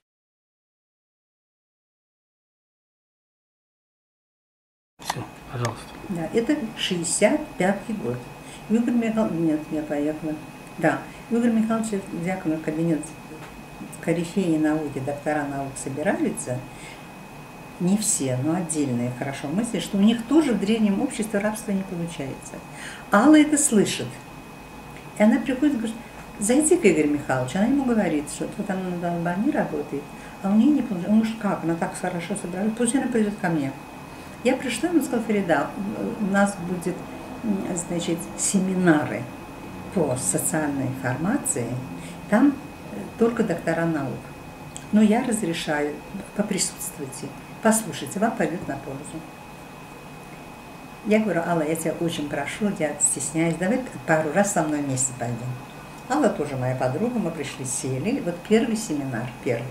Все, пожалуйста. Да, это 65-й год. Игорь Михайлович, нет, я поехала. Да, Игорь Михайлович Дьяконов, кабинет корифеи науки, доктора наук собираются. Не все, но отдельные хорошо мысли, что у них тоже в древнем обществе рабство не получается. Алла это слышит. И она приходит и говорит, зайди к Игорю Михайловичу. Она ему говорит, что вот она на Албании работает, а у нее не получается. Он говорит, как, она так хорошо собралась, пусть она придет ко мне. Я пришла, ему сказала, Фарида, у нас будет, значит, семинары по социальной формации, там только доктора наук. Но я разрешаю, поприсутствуйте. Послушайте, вам пойдет на пользу. Я говорю, Алла, я тебя очень прошу, я стесняюсь, давай пару раз со мной вместе пойдем. Алла тоже моя подруга, мы пришли, сели, вот первый семинар, первый.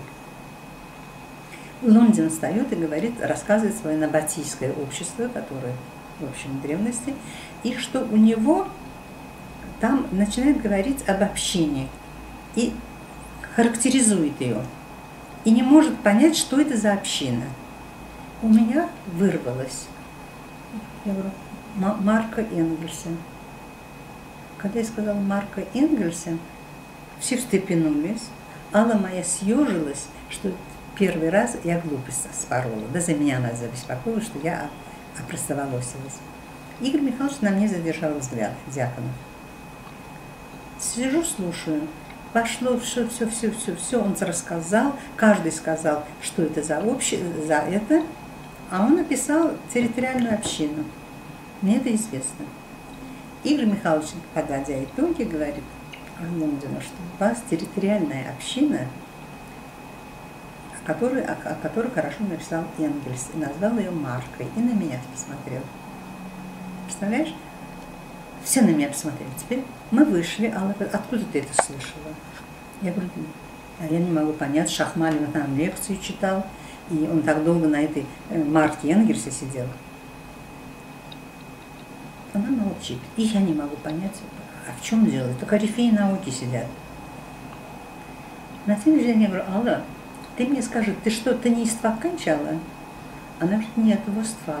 Лундин встает и говорит, рассказывает свое набатийское общество, которое, в общем, в древности, и что у него там начинает говорить об общине и характеризует ее, и не может понять, что это за община. У меня вырвалось. Я говорю, Марка Энгельса. Когда я сказала Марка Энгельса, все встрепенулись. Алла моя съежилась, что первый раз я глупость спорола. Да за меня она забеспокоила, что я опростоволосилась. Игорь Михайлович на мне задержал взгляд, Дьяконов. Сижу, слушаю. Пошло все, он рассказал, каждый сказал, что это за это, а он написал территориальную общину. Мне это известно. Игорь Михайлович, подводя итоги, говорит Лондону, что у вас территориальная община, о которой хорошо написал Энгельс, и назвал ее Маркой, и на меня посмотрел. Представляешь? Все на меня посмотрели. Теперь мы вышли, Алла говорит, откуда ты это слышала? Я говорю, я не могу понять, Шахмалин там лекцию читал, и он так долго на этой Марке Энгельсе сидел. Она молчит. И я не могу понять, а в чем дело? Это корифеи науки сидят. На следующий день я говорю, Алла, ты мне скажи, ты что, ты не ИСТФАК кончала? Она говорит, нет, его ИСТФАК.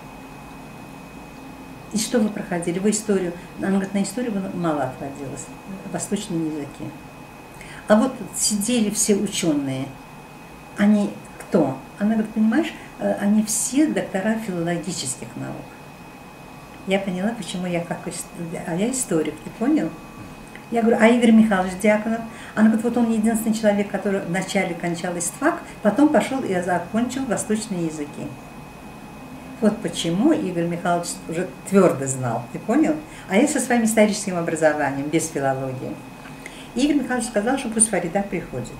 И что вы проходили? Вы историю? Она говорит, на историю мало отводилось, восточные языки. А вот сидели все ученые. Они кто? Она говорит, понимаешь, они все доктора филологических наук. Я поняла, почему я а я историк, ты понял? Я говорю, а Игорь Михайлович Дьяконов? Она говорит, вот он единственный человек, который вначале кончал ИСТФАК, потом пошел и закончил восточные языки. Вот почему Игорь Михайлович уже твердо знал, ты понял? А я со своим историческим образованием, без филологии. Игорь Михайлович сказал, что пусть Фарида приходит.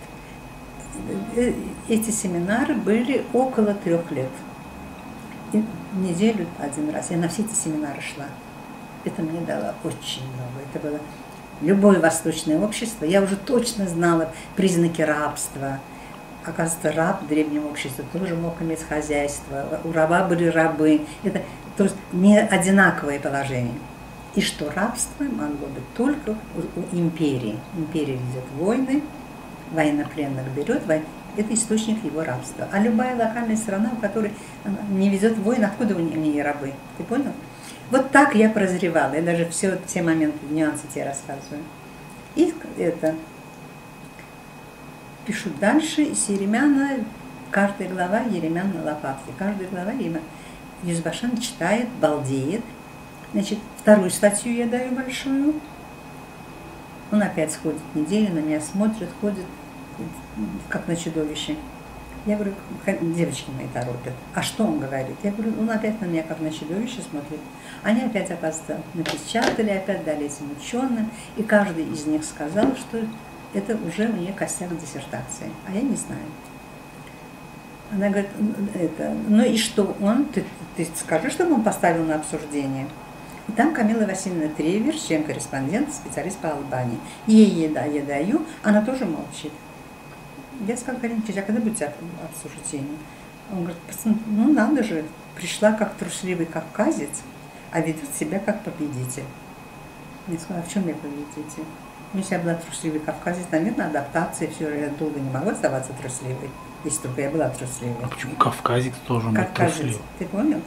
Эти семинары были около 3 лет. И неделю один раз. Я на все эти семинары шла. Это мне дало очень много. Это было любое восточное общество. Я уже точно знала признаки рабства. Оказывается, раб в древнем обществе тоже мог иметь хозяйство. У раба были рабы. Это то есть не одинаковое положение. И что рабство могло быть только у империи. Империя ведет войны, военнопленных берет, это источник его рабства. А любая локальная страна, в которой не ведет войн, откуда у нее рабы? Ты понял? Вот так я прозревала. Я даже все моменты, нюансы тебе рассказываю. И это... Пишу дальше, из Еремяна, каждая глава Еремян на лопатке. Каждая глава Юзбашан читает, балдеет. Значит, вторую статью я даю большую. Он опять сходит неделю, на меня смотрит, ходит, как на чудовище. Я говорю, девочки мои торопят. А что он говорит? Я говорю, он опять на меня как на чудовище смотрит. Они опять, оказывается, напечатали, опять дали этим ученым. И каждый из них сказал, что это уже у нее костяк диссертации. А я не знаю. Она говорит, ну и что он? Ты скажи, что он поставил на обсуждение. И там Камила Васильевна Тревер, член-корреспондент, специалист по Албании. Ей я даю, она тоже молчит. Я сказала, Карина Ильич, а когда будет обсуждение? Он говорит, ну надо же, пришла как трусливый кавказец, а ведет себя как победитель. Я сказала, а в чем я победитель? Ну, если я была трусливый кавказец, наверное, адаптация, все, я долго не могла оставаться трусливой, если только я была трусливой. А почему кавказец тоже может быть трусливый? Ты понял?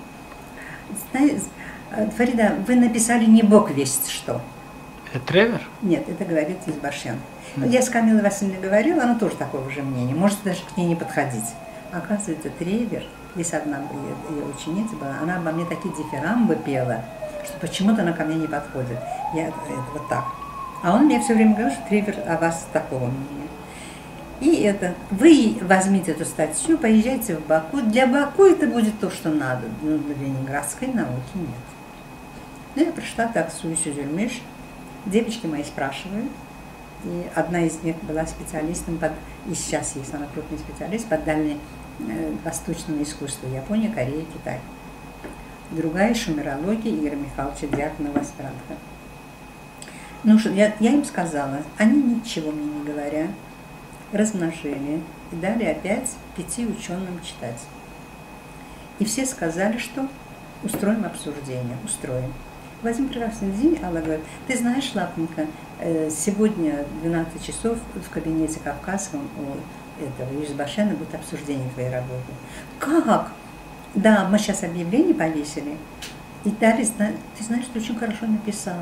Фарида, вы написали не бог весть что. Это Тревер? Нет, это говорит Юзбашян. Я с Камилой Васильевной говорила, она тоже такого же мнения. Может даже к ней не подходить. Оказывается, Тревер, здесь одна ее ученица была, она обо мне такие дифирамбы пела, что почему-то она ко мне не подходит. Это вот так. А он мне все время говорил, что Тревер о вас такого мнения. И вы возьмите эту статью, поезжайте в Баку. Для Баку это будет то, что надо. Но для ленинградской науки нет. Ну, я пришла так, Сюзюльмиш. Девочки мои спрашивают. И одна из них была специалистом, и сейчас есть она крупный специалист по дальневосточному искусству. Япония, Корея, Китай. Другая шумерология Игоря Михайловича Дьяконова, аспирантка. Ну что, я им сказала, они ничего мне не говоря, размножили и дали опять 5 ученым читать. И все сказали, что устроим обсуждение, устроим. В один прекрасный день Алла говорит, ты знаешь, Лапненько, сегодня в 12 часов в кабинете Кавказском у этого Юзбашяна будет обсуждение твоей работы. Как? Да, мы сейчас объявление повесили. И дали, ты знаешь, ты очень хорошо написала.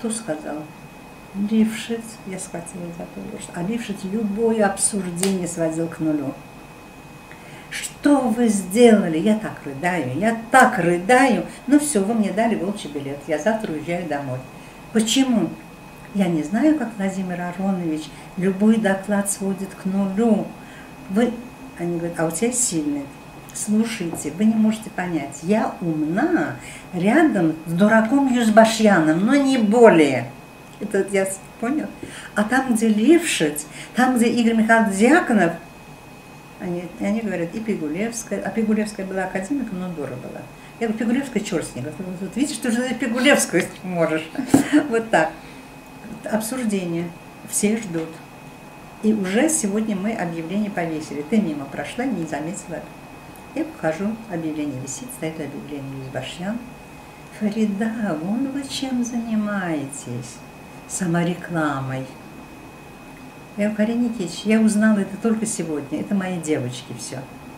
Кто сказал? Лившиц. Я схватила за то, а Лившиц любое обсуждение сводил к нулю. Что вы сделали? Я так рыдаю. Ну все, вы мне дали волчий билет, я завтра уезжаю домой. Почему? Я не знаю, как Владимир Аронович любой доклад сводит к нулю. Они говорят, а у тебя сильный. Слушайте, вы не можете понять, я умна рядом с дураком Юзбашьяном, но не более. Это я понял. А там, где Лившиц, там, где Игорь Михайлович Дьяконов, они говорят, и Пигулевская, а Пигулевская была академиком, но дура была. Я говорю, Пигулевская, черт с ней. Вот видишь, ты уже Пигулевскую можешь. Вот так. Обсуждение. Все ждут. И уже сегодня мы объявление повесили. Ты мимо прошла, не заметила. Я выхожу, объявление висит, стоит объявление Юзбашьян. Фарида, вон вы чем занимаетесь? Саморекламой. Я говорю, Карин Никитич, я узнала это только сегодня. Это мои девочки все.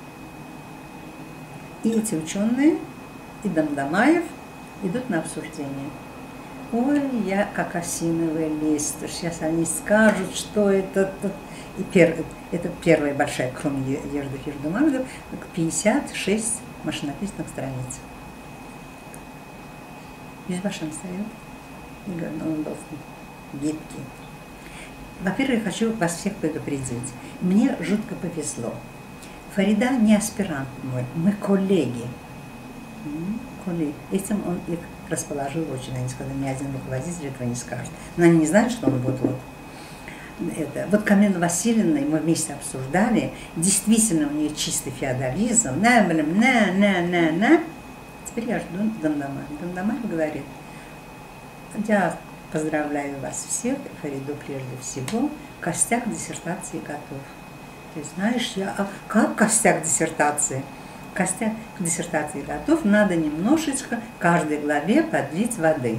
И эти ученые, и Дамдамаев идут на обсуждение. Ой, я как осиновый лист. Сейчас они скажут, что это... Это первая большая, кроме Ердов, 56 машинописных страниц. Юзбашьян стоял. И говорю, ну, он был гибкий. Во-первых, я хочу вас всех предупредить. Мне жутко повезло. Фарида не аспирант мой, мы коллеги. Этим он их расположил очень. Они сказали, ни один руководитель этого не скажет. Но они не знают, что он вот-вот. Вот Камила Васильевна, мы вместе обсуждали, действительно у нее чистый феодализм. Теперь я жду Дамдамаева. Дамдамаев говорит, я поздравляю вас всех, Фариду прежде всего, костяк диссертации готов. Ты знаешь, как костяк диссертации? Костяк диссертации готов, надо немножечко каждой главе подлить воды.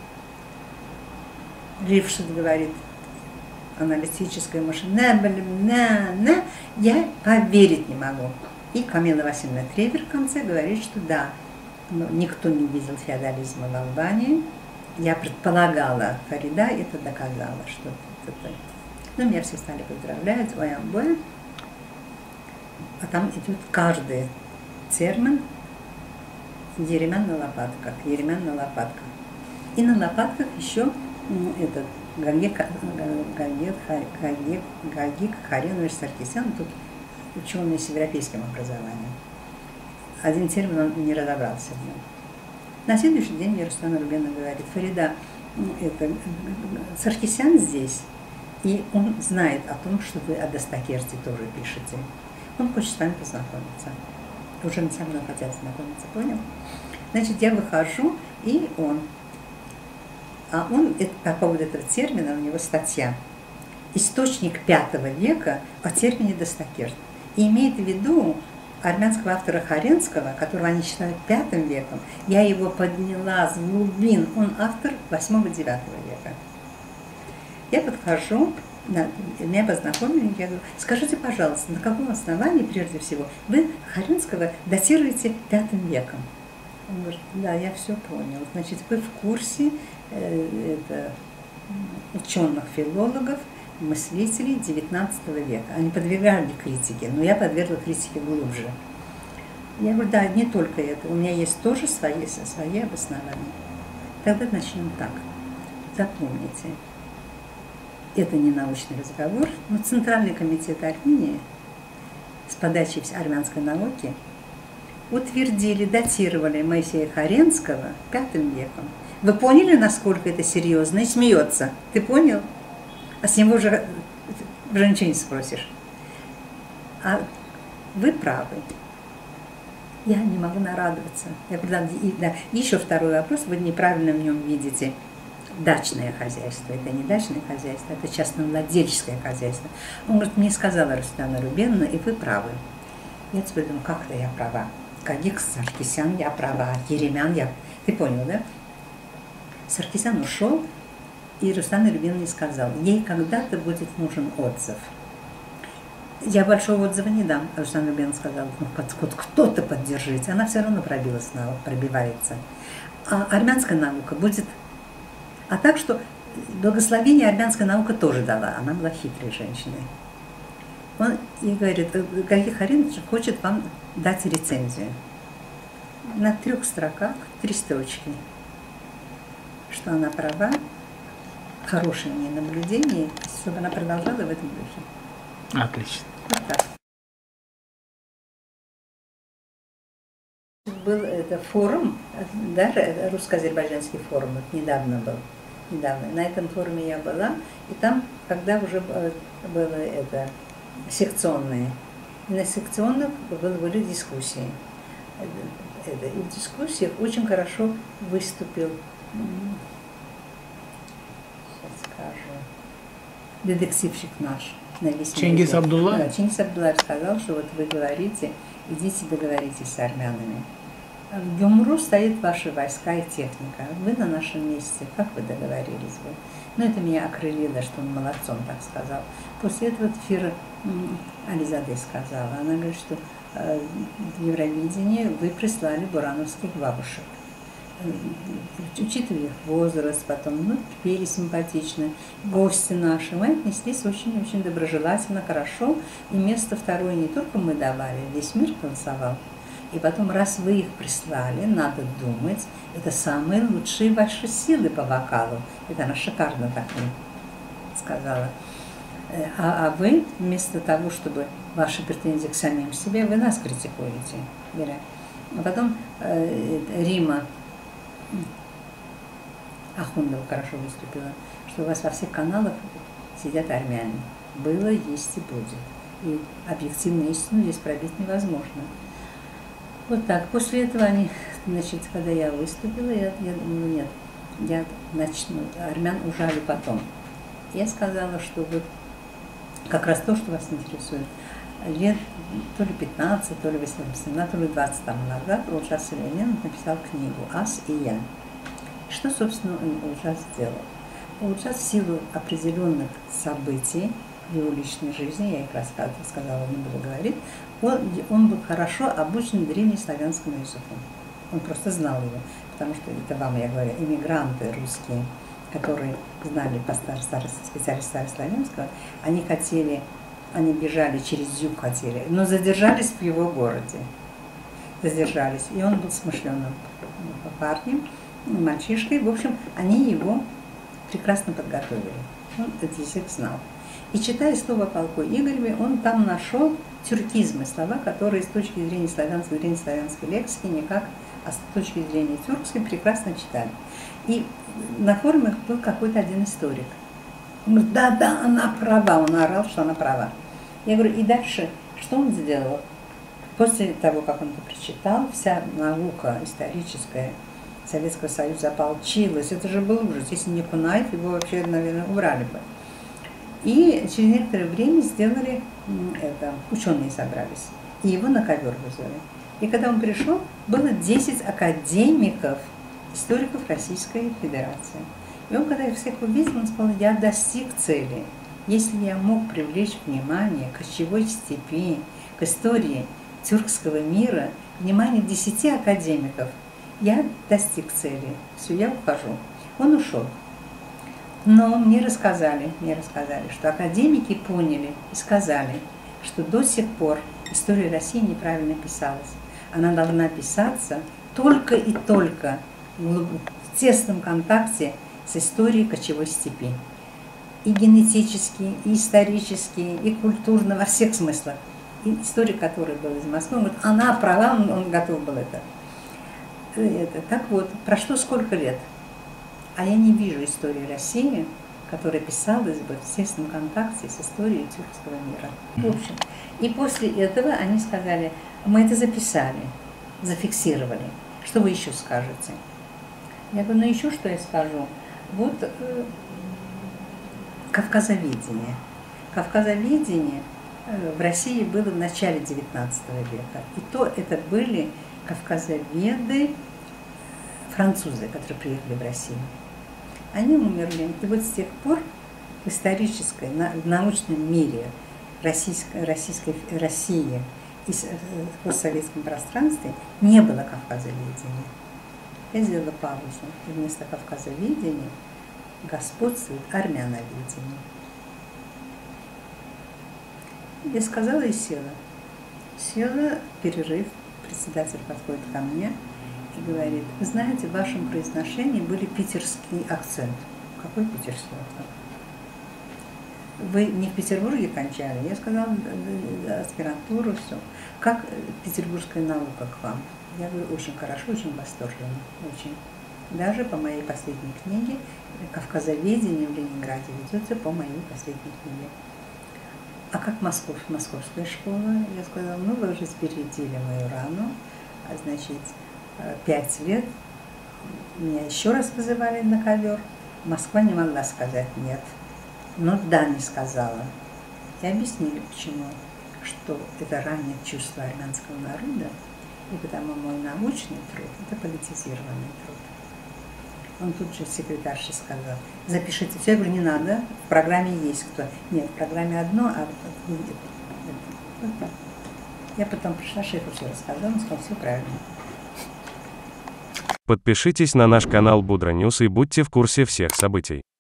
Лившиц говорит, аналитическая машина, я поверить не могу. И Камила Васильевна Тревер в конце говорит, что да, никто не видел феодализма в Албании. Я предполагала, Фарида это доказала, что это. Ну, меня все стали поздравлять, ой-амбой. А там идет каждый термин еремян на лопатках, И на лопатках еще этот Гагик Харенович Саркисян, тут ученый с европейским образованием. Один термин он не разобрался в нем. На следующий день мне Рустам Рубена говорит, Фарида, Саркисян здесь, и он знает о том, что вы о Достокерте тоже пишете. Он хочет с вами познакомиться. Уже со мной хотят знакомиться, понял? Значит, я выхожу, и он. А он, по поводу этого термина, у него статья «Источник V века о термине Достокерт». И имеет в виду армянского автора Харенского, которого они считают V веком. Я его подняла с глубин. Он автор 8-9 века. Я подхожу, меня познакомили, я говорю, скажите, пожалуйста, на каком основании, прежде всего, вы Харенского датируете V веком? Он говорит, да, я все понял. Значит, вы в курсе ученых филологов, мыслителей XIX века. Они подвергали критике, но я подвергла критике глубже. Я говорю, да, не только это, у меня есть тоже свои обоснования. Тогда начнем так. Запомните, это не научный разговор, но Центральный комитет Армении с подачи армянской науки утвердили, датировали Моисея Харенского V веком. Вы поняли, насколько это серьезно? И смеется. Ты понял? А с него уже ничего не спросишь. А вы правы. Я не могу нарадоваться. И еще второй вопрос. Вы неправильно в нем видите дачное хозяйство. Это не дачное хозяйство, это частновладельческое хозяйство. Он говорит, мне сказала Рустана Рубеновна, и вы правы. Я теперь думаю, как-то я права. Гагик Саркисян, я права. Еремян, я... Ты понял, да? Саркисян ушел, и Рустам Рубеновна сказал, ей когда-то будет нужен отзыв. Я большого отзыва не дам, а Рустам Рубеновна сказал, ну, кто-то поддержите. Она все равно пробивается. А армянская наука будет А так что благословение армянская наука тоже дала. Она была хитрой женщиной. Он и говорит, Гагик Харинович хочет вам дать рецензию. На 3 строках, 3 строчки. Что она права, хорошее мне наблюдение, чтобы она продолжала в этом духе. Отлично. Вот так. Был это форум, да, русско-азербайджанский форум, вот недавно был. Недавно. На этом форуме я была, и там, когда уже было это секционные, и на секционных были дискуссии. И в дискуссиях очень хорошо выступил, сейчас скажу, детективщик наш. Чингис Абдулла? Да, Чингис Абдулла сказал, что вот вы говорите, идите договоритесь с армянами. В Гюмру стоят ваши войска и техника. Вы на нашем месте. Как вы договорились бы? Ну, это меня окрылило, что он молодцом так сказал. После этого Фира Ализаде сказала. Она говорит, что в Евровидении вы прислали бурановских бабушек. Учитывая их возраст, потом, ну, пели симпатично. Гости наши, мы отнеслись очень-очень доброжелательно, хорошо. И место второе не только мы давали, весь мир танцевал. И потом, раз вы их прислали, надо думать, это самые лучшие ваши силы по вокалу. Это она шикарно так мне сказала. А вы, вместо того, чтобы ваши претензии к самим себе, вы нас критикуете. А потом Рима Ахундова хорошо выступила, что у вас во всех каналах сидят армяне. Было, есть и будет. И объективную истину здесь пробить невозможно. Вот так. После этого они, значит, когда я выступила, я думала, нет, я начну, армян ужали потом. Я сказала, что вот как раз то, что вас интересует. Лет то ли 15, то ли 18, то ли 20 там назад Ульжас Ильяненов написал книгу «Ас и я». Что, собственно, Ульжас сделал? Ульжас в силу определенных событий в его личной жизни, я их рассказала, не буду говорить, он был хорошо обучен древнеславянскому языку. Он просто знал его, потому что, это вам я говорю, иммигранты русские, которые знали по специалисту старославянского, они бежали через юг хотели, но задержались в его городе. Задержались. И он был смышленым парнем, мальчишкой. В общем, они его прекрасно подготовили. Он этот язык знал. И читая слово о полку Игореве, он там нашел тюркизмы, слова, которые с точки зрения славянской лексики никак, а с точки зрения тюркской прекрасно читали. И на форуме был какой-то один историк. Он говорит, да, она права. Он орал, что она права. Я говорю, и дальше, что он сделал? После того, как он это прочитал, вся наука историческая Советского Союза ополчилась. Это же был ужас. Если не Кунаев, его вообще, наверное, убрали бы. И через некоторое время сделали это, ученые собрались, и его на ковер вызвали. И когда он пришел, было 10 академиков, историков Российской Федерации. И он, когда их всех увидел, он сказал, я достиг цели. Если я мог привлечь внимание к кочевой степи, к истории тюркского мира, внимание 10 академиков, я достиг цели. Все, я ухожу. Он ушел. Но мне рассказали, что академики поняли и сказали, что до сих пор история России неправильно писалась. Она должна писаться только и только в тесном контакте с историей кочевой степи. И генетически, и исторически, и культурно, во всех смыслах. И историк, который был из Москвы, он говорит, она права, он готов был это. Так вот, прошло сколько лет? А я не вижу истории России, которая писалась бы в тесном контакте с историей тюркского мира. В общем, и после этого они сказали, мы это записали, зафиксировали. Что вы еще скажете? Я говорю, ну еще что я скажу? Вот кавказоведение. Кавказоведение в России было в начале XIX века. И то это были кавказоведы, французы, которые приехали в Россию. Они умерли. И вот с тех пор в исторической, в научном мире России и в постсоветском пространстве не было кавказоведения. Я сделала паузу. И вместо кавказоведения господствует армяноведение. Я сказала и села. Села, перерыв, председатель подходит ко мне и говорит: вы знаете, в вашем произношении были питерский акцент. Какой питерский акцент? Вы не в Петербурге кончали? Я сказала, аспирантуру, все. Как петербургская наука к вам? Я говорю, очень хорошо, очень восторженно, очень. Даже по моей последней книге «Кавказоведение в Ленинграде» ведется по моей последней книге. А как московская школа? Я сказала, ну вы уже спередили мою рану, значит, 5 лет. Меня еще раз вызывали на ковер. Москва не могла сказать нет. Но да, не сказала. И объяснили, почему. Что это раннее чувство армянского народа, и потому мой научный труд – это политизированный труд. Он тут же секретарше сказал, запишите все. Я говорю, не надо, в программе есть кто. Нет, в программе одно, а вот так. Я потом пришла, шефу все рассказала, он сказал, все правильно. Подпишитесь на наш канал Будра Ньюс и будьте в курсе всех событий.